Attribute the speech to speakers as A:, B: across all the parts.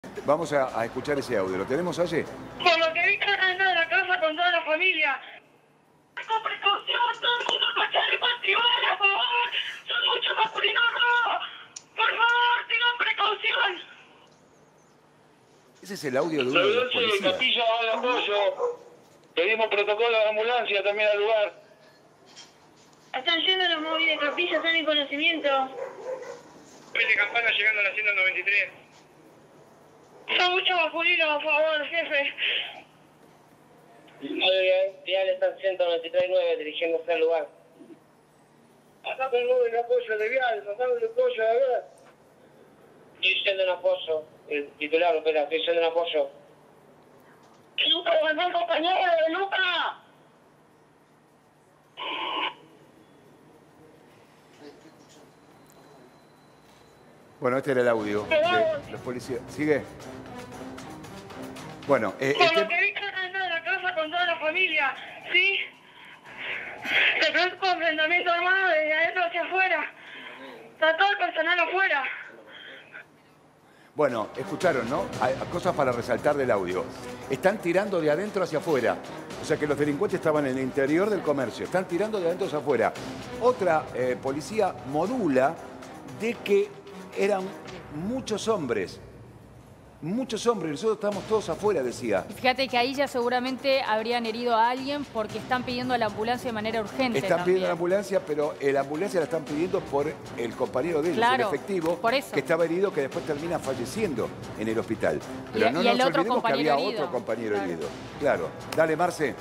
A: Vamos a escuchar ese audio. ¿Lo tenemos allí?
B: Por lo que vi cargando de la casa con toda la familia. Con precaución, todo el mundo no se por favor. Son mucho masculinos. Por favor, tengan precaución.
A: Ese es el audio de uno de los policías.
C: Capilla va de apoyo. Pedimos protocolo de ambulancia también al lugar.
B: Están yendo los móviles de Capilla, están en conocimiento.
C: De campana llegando a la 193.
B: Son muchos masculinos, por favor, jefe.
D: Muy bien, Vial está en 193.9 dirigiéndose al lugar.
C: Acá tengo el apoyo de Vial, acá el apoyo de acá.
D: Estoy yendo en apoyo. El titular, espera, estoy yendo en apoyo.
B: Luca, levantá, compañero, Luca.
A: Bueno, este era el audio de los policías. ¿Sigue? Bueno,
B: Por lo que vi cargando de la casa con toda la familia, ¿sí? Se produjo un enfrentamiento armado desde adentro hacia afuera. Está todo el personal afuera.
A: bueno, escucharon, ¿no? Hay cosas para resaltar del audio. Están tirando de adentro hacia afuera. O sea que los delincuentes estaban en el interior del comercio. Están tirando de adentro hacia afuera. Otra policía modula de que eran muchos hombres. Muchos hombres, nosotros estamos todos afuera, decía.
E: Y fíjate que ahí ya seguramente habrían herido a alguien porque están pidiendo a la ambulancia de manera urgente.
A: Están pidiendo la ambulancia, pero la ambulancia la están pidiendo por el compañero de ellos,
E: claro,
A: el efectivo,
E: por eso.
A: que estaba herido, que después termina falleciendo en el hospital. Pero no
E: y
A: nos
E: el otro
A: olvidemos que había
E: compañero
A: otro compañero
E: claro.
A: herido. Claro. Dale, Marce.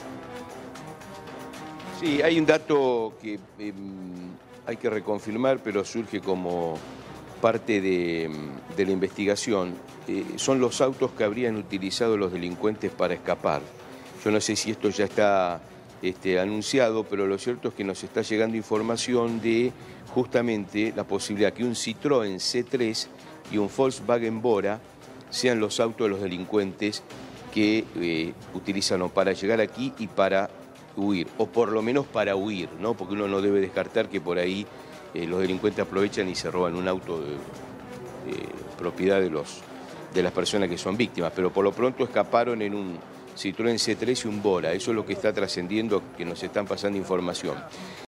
F: Sí, hay un dato que hay que reconfirmar, pero surge como parte de la investigación. Son los autos que habrían utilizado los delincuentes para escapar. Yo no sé si esto ya está anunciado, pero lo cierto es que nos está llegando información de justamente la posibilidad que un Citroën C3 y un Volkswagen Bora sean los autos de los delincuentes que utilizan para llegar aquí y para huir, o por lo menos para huir, ¿no? Porque uno no debe descartar que por ahí los delincuentes aprovechan y se roban un auto de propiedad de las personas que son víctimas, pero por lo pronto escaparon en un Citroën C3 y un Bora. Eso es lo que está trascendiendo, que nos están pasando información.